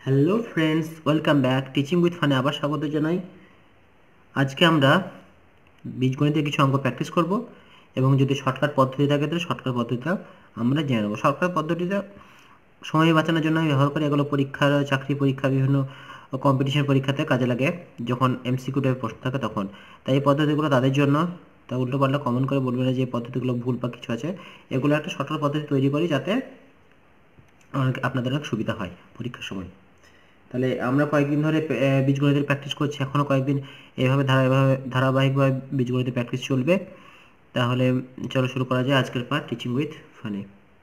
Hello friends, welcome back teaching with ফানে আবার স্বাগত জানাই। আজকে আমরা বীজগণিতের কিছু অঙ্ক প্র্যাকটিস করব এবং যদি শর্টকাট পদ্ধতি থাকে তাহলে শর্টকাট পদ্ধতিটা আমরা জেনে নেব। শর্টকাট পদ্ধতিটা সময় বাঁচানোর জন্য আমি ব্যবহার করি। এগুলো পরীক্ষার, চাকরি পরীক্ষা, বিভিন্ন কম্পিটিশন পরীক্ষাতে কাজে লাগে যখন এমসিকিউ টাইপের প্রশ্ন থাকে তখন। তাই এই পদ্ধতিগুলো তাদের জন্য। তা উল্টো পাল্টা কমেন্ট করে বলবে না যে এই পদ্ধতিগুলো ভুল বা কিছু আছে। এগুলো একটা শর্টকাট পদ্ধতি তৈরি করি যাতে আপনাদের অনেক সুবিধা হয় পরীক্ষার সময়। তাহলে আমরা কয়েকদিন ধরে বীজগণিতের প্র্যাকটিস করছি, এখনও কয়েকদিন এভাবে ধারাবাহিকভাবে বীজগণিতের প্র্যাকটিস চলবে। তাহলে চলো শুরু করা যায় আজকের পার্ট টিচিং উইথ ফানি।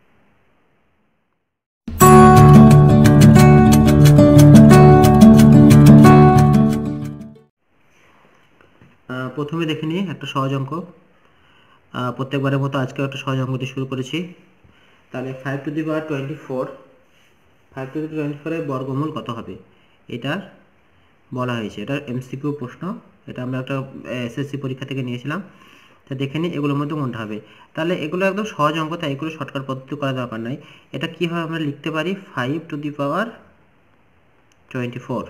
প্রথমে দেখে নিই একটা সহজ অঙ্ক। প্রত্যেকবারের মতো আজকেও একটা সহজ অঙ্ক দিয়ে শুরু করেছি। তাহলে 5^24, 5^24 এর বর্গমূল কত হবে এটা বলা হয়েছে। এটা এমসিকিউ প্রশ্ন, এটা আমরা একটা এসএসসি পরীক্ষা থেকে নিয়েছিলাম। তা দেখে নিই এগুলোর মধ্যে কোনটা হবে। তাহলে এগুলো একদম সহজ অঙ্ক, তাই এগুলো শর্টকাট পদ্ধতি করার দরকার নাই। এটা কীভাবে আমরা লিখতে পারি, 5^24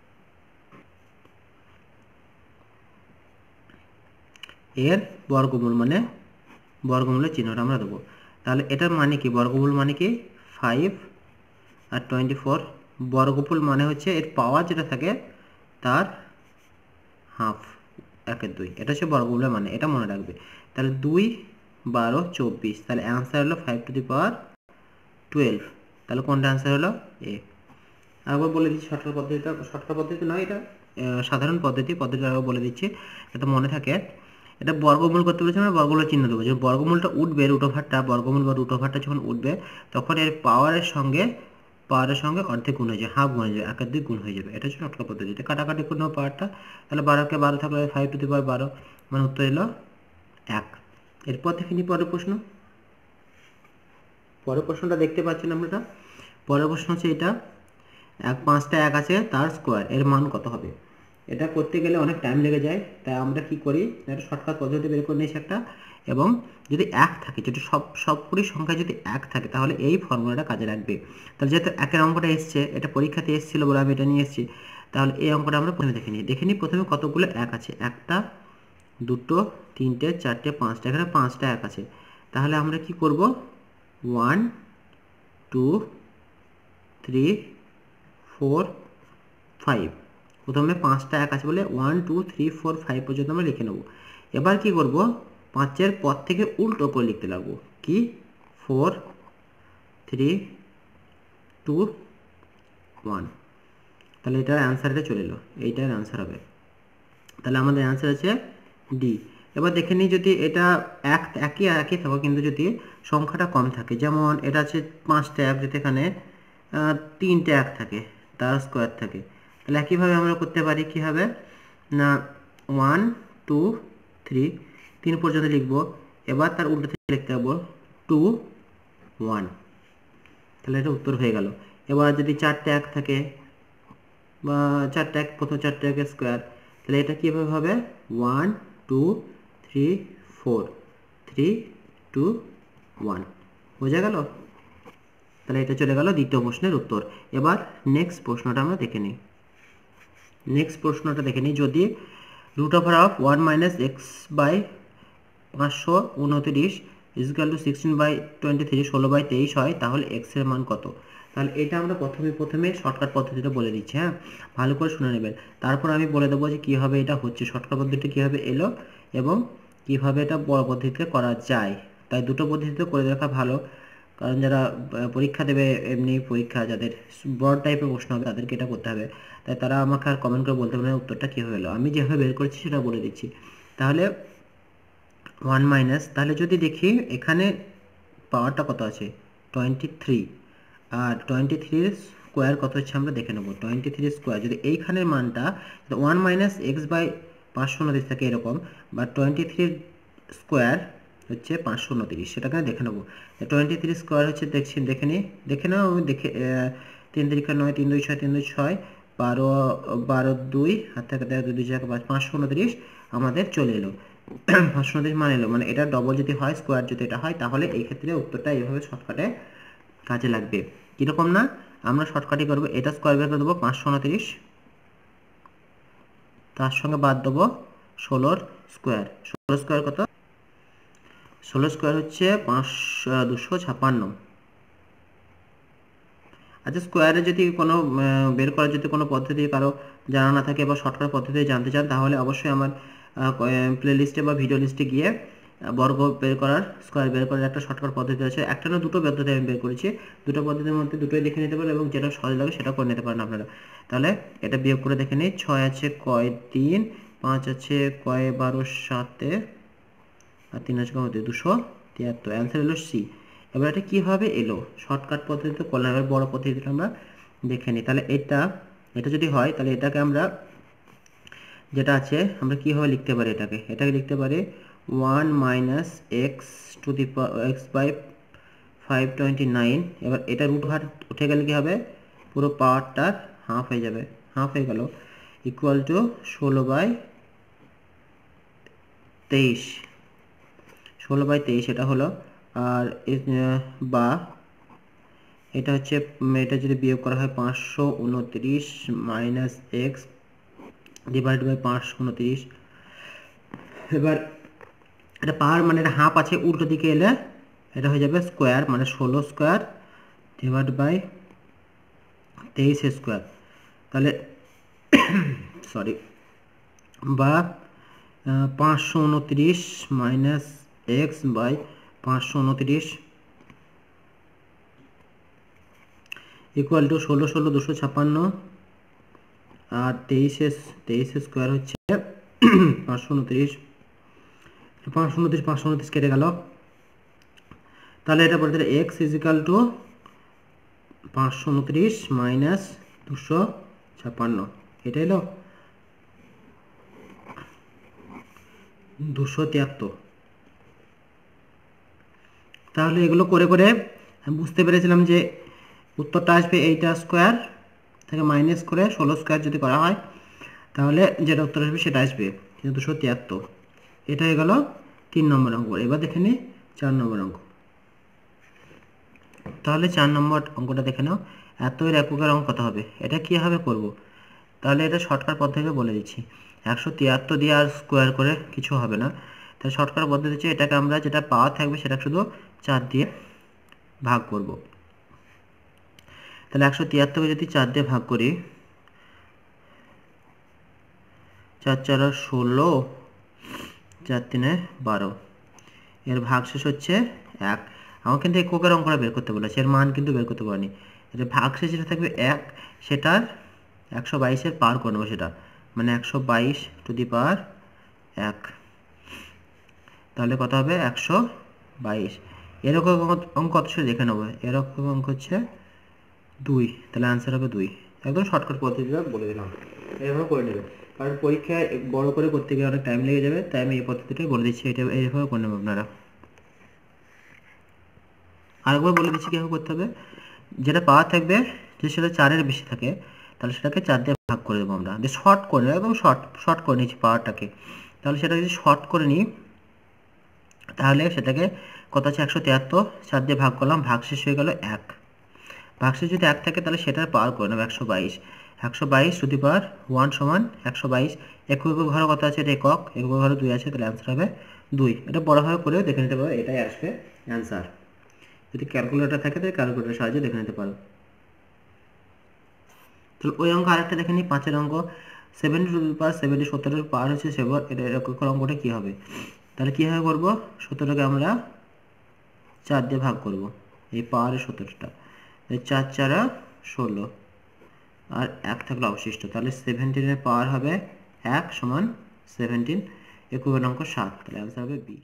এর বর্গমূল, মানে বর্গমূলের চিহ্নটা আমরা দেবো। তাহলে এটার মানে কি, বর্গমূল মানে কি 5 আর 24। বর্গমূল মানে হচ্ছে এর পাওয়ার যেটা থাকে তার হাফ, 1/2। এটা হচ্ছে বর্গমূলের মানে, এটা মনে রাখবে। তাহলে 2, 12, 24। তাহলে অ্যান্সার হলো 5^12। তাহলে কোনটা অ্যান্সার হলো এ। আরেকবার বলে দিচ্ছি শর্টকাট পদ্ধতিটা, শর্টকাট পদ্ধতি নয় এটা সাধারণ পদ্ধতিটা আরেকবার বলে দিচ্ছি যাতে মনে থাকে। এটা বর্গমূল করতে বলেছি, আমরা বর্গমূলের চিহ্ন দেবো। যখন বর্গমূলটা উঠবে, রুট বর্গমূল বা রুট ওভারটা যখন উঠবে তখন এর পাওয়ারের সঙ্গে অর্ধেক গুণ হয়ে যাবে, হাফ গুণ হয়ে যাবে, 1/2 গুণ হয়ে যাবে। এটা হচ্ছে শর্টকাট পদ্ধতি। এটা কাটাকাটি করে নেবো পাওয়ারটা। তাহলে 12কে 12 থাকলে 5^12, মানে উত্তর এলো 1। এরপর দেখে নিই পরের প্রশ্ন। পরের প্রশ্নটা দেখতে পাচ্ছেন আপনারা। পরের প্রশ্ন হচ্ছে এটা, 5টা 1 আছে, তার স্কোয়ার এর মান কত হবে। এটা করতে গেলে অনেক টাইম লেগে যায়, তাই আমরা কি করি, একটা শর্টকাট পদ্ধতি বের করে নিয়েছি একটা। এবং যদি 1 থাকে, যদি সবগুলি সংখ্যা যদি 1 থাকে তাহলে এই ফর্মুলাটা কাজে লাগবে। তাহলে যেহেতু 1-এর অঙ্কটা এসছে, এটা পরীক্ষাতে এসেছিল বলে আমি এটা নিয়ে এসেছি। তাহলে এই অঙ্কটা আমরা প্রথমে দেখে নিই প্রথমে কতগুলো 1 আছে। 1টা, 2টো, 3টে, 4টে, 5টা। এখানে 5টা 1 আছে। তাহলে আমরা কি করব, 1, 2, 3, 4, 5। প্রথমে 5টা 1 আছে বলে 1, 2, 3, 4, 5 পর্যন্ত আমরা লিখে নেব। এবার কি করব, 5-এর পর থেকে উল্টো করে লিখতে লাগবো। কি, 4, 3, 2, 1। তাহলে এটার অ্যান্সার এটা চলে এলো, এইটার অ্যান্সার হবে। তাহলে আমাদের অ্যান্সার আছে ডি। এবার দেখে নিই, যদি এটা একই থাকো কিন্তু যদি সংখ্যাটা কম থাকে, যেমন এটা আছে 5টা 1, যদি এখানে 3টে 1 থাকে, তার স্কোয়ার থাকে, তাহলে একইভাবে আমরা করতে পারি কী হবে না, 1, 2, 3, 3 পর্যন্ত লিখব। এবার তার উল্টো থেকে লিখতে পারবো 2, 1। তাহলে এটা উত্তর হয়ে গেল। এবার যদি 4টে 1 থাকে বা 4টে 1, প্রথম 4টে 1 স্কোয়ার, তাহলে এটা কীভাবে হবে, 1, 2, 3, 4, 3, 2, 1। বোঝা গেল। তাহলে এটা চলে গেল দ্বিতীয় প্রশ্নের উত্তর। এবার নেক্সট প্রশ্নটা আমরা দেখে নিই। যদি √1 - x/529 = 16/23, 16/23 হয়, তাহলে x এর মান কত। তাহলে এটা আমরা প্রথমে শর্টকাট পদ্ধতিটা বলে দিচ্ছি। হ্যাঁ, ভালো করে শুনে নেবেন। তারপর আমি বলে দেবো যে কীভাবে এটা হচ্ছে, শর্টকাট পদ্ধতিটা কীভাবে এলো এবং কীভাবে এটা বড় পদ্ধতিতে করা যায়। তাই দুটো পদ্ধতিতে করে দেখা ভালো, কারণ যারা পরীক্ষা দেবে, এমনি পরীক্ষা যাদের বড় টাইপের প্রশ্ন হবে তাদেরকে এটা করতে হবে। তাই তারা আমাকে আর কমেন্ট করে বলতে পারে উত্তরটা কীভাবে এলো, আমি যেভাবে বের করেছি সেটা বলে দিচ্ছি। তাহলে 1 - তাহলে যদি দেখি এখানে পাওয়ারটা কত আছে, 23, আর 23-এর স্কোয়ার কত হচ্ছে আমরা দেখে নেব। 23 স্কোয়ার যদি এইখানের মানটা 1 - x/529 থাকে এরকম, বা 23 স্কোয়ার হচ্ছে 529, সেটাকে দেখে নেব। 23 স্কোয়ার হচ্ছে দেখে নাও। আমি 3 3 9, 3 2 6, 3 2 6, 12 12 2 হাত থেকে 2 2 5, 529 আমাদের চলে এলো। 529 মান এলো, মানে এটা ডবল যদি হয়, স্কোয়ার যদি এটা হয়, তাহলে এই ক্ষেত্রে উত্তরটা এইভাবে শর্টকাটে কাজে লাগবে। কীরকম না, আমরা শর্টকাটই করবো, এটা স্কোয়ার বের করে দেবো 529, তার সঙ্গে বাদ দেবো 16 স্কোয়ার। 16 স্কোয়ার কত? 16 স্কোয়ার হচ্ছে 256। আচ্ছা, স্কোয়ারে যদি কোনো বের করার যদি কোনো পদ্ধতি কারো জানা না থাকে বা শর্টকাট পদ্ধতি জানতে চান, তাহলে অবশ্যই আমার প্লে লিস্টে বা ভিডিও লিস্টে গিয়ে বর্গ বের করার, স্কোয়ার বের করার একটা শর্টকাট পদ্ধতি আছে। একটা না দুটো পদ্ধতি আমি বের করেছি, দুটো পদ্ধতির মধ্যে দুটোই দেখে নিতে পারেন এবং যেটা সহজ লাগে সেটা করে নিতে পারেন আপনারা। তাহলে এটা বিয়োগ করে দেখে নিই। 6 আছে কয় 3, 5 আছে কয় 12 7, আর 3 আছে কয় 273। অ্যান্সার হলো সি। এবার এটা কীভাবে এলো? শর্টকাট পদ্ধতিতে করলাম, এবার বড় পদ্ধতিটা আমরা দেখে নিই। তাহলে এটা যদি হয় তাহলে এটাকে আমরা যেটা আছে আমরা কীভাবে লিখতে পারি? এটাকে লিখতে পারি 1 minus x to the x by 529। এবার এটা রুট হার উঠে গেলে কী হবে? পুরো পাওয়ারটার হাফ হয়ে যাবে, হাফ হয়ে গেল, ইকুয়াল টু 16/23। 16/23 এটা হলো। আর বা এটা হচ্ছে, এটা যদি বিয়োগ করা হয় 529 মাইনাস এক্স ডিভাইড বাই 529। এবার এটা পাওয়ার মানে এটা হাফ আছে, উল্টো দিকে এলে এটা হয়ে যাবে স্কোয়ার, মানে 16 স্কোয়ার ডিভাইড বাই 23 স্কোয়ার। তাহলে সরি, বা 529 minus x by 529 equal to 16 16 256, আর 23 স্কোয়ার হচ্ছে 529। 529 কেটে গেল। তাহলে এটা বলতে এক্স ইজিক্যাল টু 529 মাইনাস 256, এটা এলো 273। তাহলে এগুলো করে করে আমি বুঝতে পেরেছিলাম যে উত্তরটা আসবে এইটা স্কোয়ার থেকে মাইনাস করে 16 স্কোয়ার যদি করা হয় তাহলে যেটা উত্তর আসবে সেটা আসবে 273। এটা হয়ে গেল 3 নম্বর অঙ্ক। এবার দেখে নিই 4 নম্বর অঙ্ক। তাহলে 4 নম্বর অঙ্কটা দেখে নাও। এত এর এককের অঙ্ক কত হবে? এটা কীভাবে করব? তাহলে এটা শর্টকাট পদ্ধতি বলে দিচ্ছি। 173 দিয়ে আর স্কোয়ার করে কিছু হবে না। তাহলে শর্টকাট পদ্ধতি হচ্ছে এটাকে আমরা যেটা পাওয়ার থাকবে সেটা শুধু 4 দিয়ে ভাগ করব। তাহলে 173কে যদি 4 দিয়ে ভাগ করি, 4 4 16, 4 3 12, এর ভাগশেষ হচ্ছে 1। আমার কিন্তু এককের অঙ্কটা বের করতে বলেছে, এর মান কিন্তু বের করতে পারিনি। এটা ভাগশেষ যেটা থাকবে 1, সেটার 122-এর পাওয়ার করে নেবো সেটা, মানে 122 টু দি পাওয়ার 1। তাহলে কত হবে? 122। এরকম অঙ্ক কত ছিল দেখে নেবো। এরকম অঙ্ক হচ্ছে 2, তাহলে আনসার হবে 2। একদম শর্টকাট পদ্ধতিটা বলে দিলাম, এইভাবে করে নেবে। কারণ পরীক্ষায় বড় করে করতে গিয়ে অনেক টাইম লেগে যাবে, তাই আমি এই পদ্ধতিটাই বলে দিচ্ছি, এটা এইভাবে করে নেবে আপনারা। আরেকবার বলে দিচ্ছি কীভাবে করতে হবে। যেটা পাওয়ার থাকবে যদি সেটা 4-এর বেশি থাকে তাহলে সেটাকে 4 দিয়ে ভাগ করে দেবো আমরা, যে শর্ট করে নেব, একদম শর্ট করে নিচ্ছি পাওয়ারটাকে। তাহলে সেটা যদি শর্ট করে নিই তাহলে সেটাকে কত আছে? 173, 4 দিয়ে ভাগ করলাম, ভাগশেষ হয়ে গেল 1। ভাগশেষ যদি 1 থাকে তাহলে সেটার পাওয়ার করে নেব 122। 122 টু দি পাওয়ার 1 সমান 122। একক ঘর কত আছে? এটা একক ঘরে 2 আছে, তাহলে অ্যান্সার হবে 2। এটা বড়ভাবে করেও দেখে নিতে পারো, এটাই আসবে অ্যান্সার। যদি ক্যালকুলেটর থাকে তাহলে ক্যালকুলেটরের সাহায্যে দেখে নিতে পারো। তাহলে ওই অঙ্ক আরেকটা দেখে নিই, 5-এর অঙ্ক। 70 টু দি পাওয়ার 70, 17-এর পাওয়ার হচ্ছে 7। এটা একক অঙ্কটা কী হবে? তাহলে কীভাবে করবো? 17কে আমরা 4 দিয়ে ভাগ করব, এই পাওয়ারের 17টা, 4 4 16, আর 1 থাকলে অবশিষ্ট। তাহলে 17-এর পাওয়ার হবে 1 সমান 17। এককের অঙ্ক 7, তাহলে অ্যান্সার হবে বি।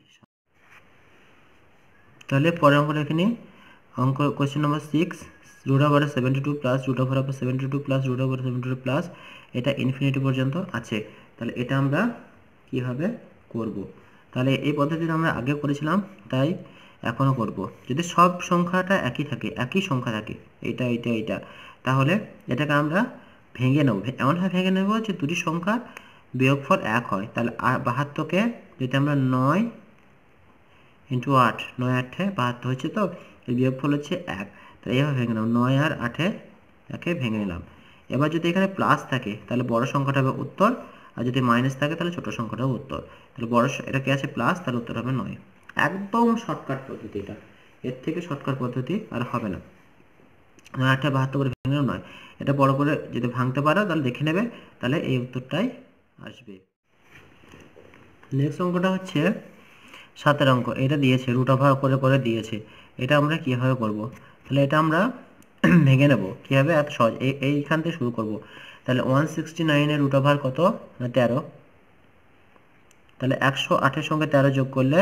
তাহলে পরের অঙ্কটা এখানে অঙ্ক question number 6, root over 72 plus root over 72 plus root over 72 plus, এটা ইনফিনিটি পর্যন্ত আছে। তাহলে এটা আমরা কিভাবে করব? তাহলে এই পদ্ধতিটা আমরা আগে করেছিলাম, তাই এখনও করব। যদি সব সংখ্যাটা একই থাকে, একই সংখ্যা থাকে, এইটা এইটা এইটা, তাহলে এটাকে আমরা ভেঙে নেব। এমনভাবে ভেঙে নেব যে দুটি সংখ্যার বিয়োগফল 1 হয়। তাহলে 72কে যদি আমরা 9 ইন্টু 8, 9 8 72 হচ্ছে, তো এর বিয়োগফল হচ্ছে 1। তাহলে এইভাবে ভেঙে নেব, 9 আর 8 একে ভেঙে নিলাম। এবার যদি এখানে প্লাস থাকে তাহলে বড় সংখ্যাটা হবে উত্তর, আর যদি মাইনাস থাকে তাহলে ছোট সংখ্যাটা হবে উত্তর। তাহলে এটা কি আছে প্লাস, তাহলে উত্তর হবে 9। একদম শর্টকাট পদ্ধতি এটা, এর থেকে শর্টকাট পদ্ধতি আর হবে না। 8/72 করে ভেঙে 9, এটা বড় করে যদি ভাঙতে পারো তাহলে দেখে নেবে, তাহলে এই উত্তরটাই আসবে। নেক্সট অঙ্কটা হচ্ছে 7 অঙ্ক, এটা দিয়েছে রুট ওভার করে করে দিয়েছে। এটা আমরা কীভাবে করব? তাহলে এটা আমরা ভেঙে নেব কীভাবে, এত সহজ। এইখান থেকে শুরু করব। তাহলে 169 রুট ওভার কত না 13, তাহলে 108 সঙ্গে 13 যোগ করলে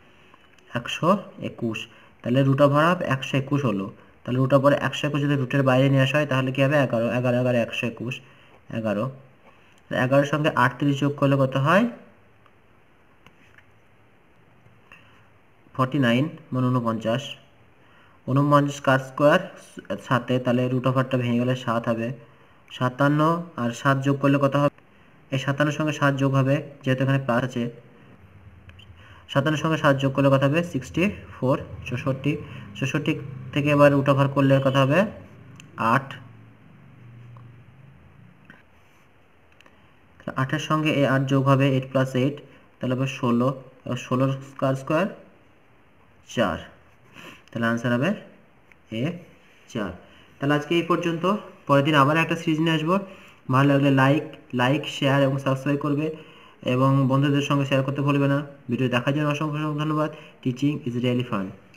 121, তাহলে রুট ওভার অফ 121 হলো। তাহলে রুট ওভার 121 যদি রুটের বাইরে নিয়ে আসা হয় তাহলে কী হবে 11, 11 11 121, 11, 11 সঙ্গে 38 যোগ করলে কত হয় 49, মানে 49, 49 কার স্কোয়ার 7, তাহলে রুট ওভারটা ভেঙে গেলে 7 হবে। 57 আর 7 যোগ করলে কত হবে, এই 57 সঙ্গে 7 যোগ হবে যেহেতু এখানে প্লাস আছে, 57 সঙ্গে 7 যোগ করলে কত হবে 64, 64, 64 থেকে এবার রুট ওভার করলে কত হবে 8, 8-এর সঙ্গে এই 8 যোগ হবে 8 + 8, তাহলে হবে 16, 16 কার স্কোয়ার 4, তাহলে আনসার হবে এ 4। তাহলে আজকে এই পর্যন্ত, পরের দিন আবার একটা সিরিজ নিয়ে আসবো। ভালো লাগলে লাইক শেয়ার এবং সাবস্ক্রাইব করবে, এবং বন্ধুদের সঙ্গে শেয়ার করতে ভুলবে না। ভিডিও দেখার জন্য অসংখ্য ধন্যবাদ। Teaching is really fun.